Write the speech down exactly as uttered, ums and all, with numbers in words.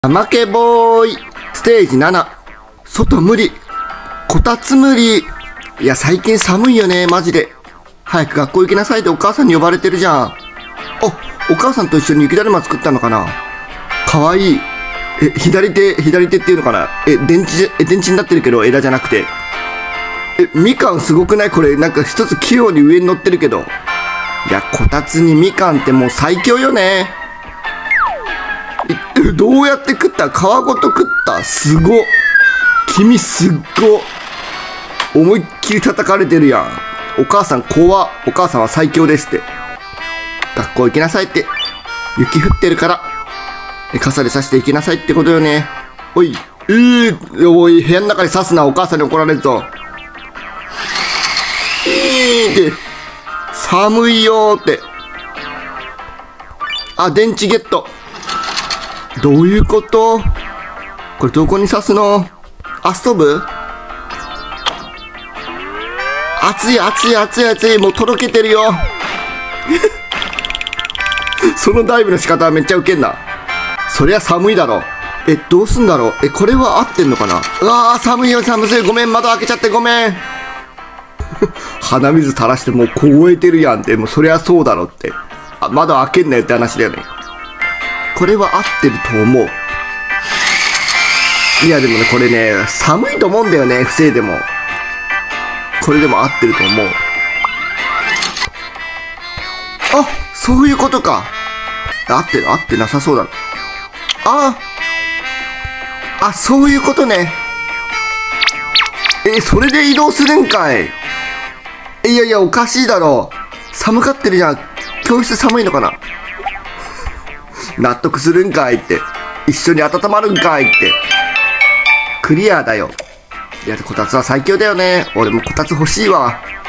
負けボーイステージなな。外無理。こたつ無理。いや、最近寒いよね、マジで。早く学校行きなさいってお母さんに呼ばれてるじゃん。お、お母さんと一緒に雪だるま作ったのかな。かわいい。え、左手、左手っていうのかな。え、電池、え、電池になってるけど枝じゃなくて。え、みかんすごくないこれ、なんか一つ器用に上に乗ってるけど。いや、こたつにみかんってもう最強よね。え、どうやって食った？皮ごと食った？すごっ。君すっご。思いっきり叩かれてるやん。お母さん怖っ。お母さんは最強ですって。学校行きなさいって。雪降ってるから。傘で差して行きなさいってことよね。おい、えー、おい、部屋の中で刺すな。お母さんに怒られるぞ。えーって。寒いよーって。あ、電池ゲット。どういうこと？これどこに刺すの？あ、ストーブ？熱い熱い熱い熱い。もうとろけてるよ。そのダイブの仕方はめっちゃウケんな。そりゃ寒いだろ。え、どうすんだろう。え、これは合ってんのかな。うわー、寒いよ、寒い。ごめん、窓開けちゃってごめん。鼻水垂らしてもう凍えてるやんって。もうそりゃそうだろって。あ、窓開けんなよって話だよね。これは合ってると思う。いやでもね、これね、寒いと思うんだよね、防いでも。これでも合ってると思う。あ、そういうことか。合ってる、合ってなさそうだ。ああ。あ、そういうことね。え、それで移動するんかい。いやいや、おかしいだろ。寒がってるじゃん。教室寒いのかな。納得するんかいって。一緒に温まるんかいって。クリアだよ。いや、こたつは最強だよね。俺もこたつ欲しいわ。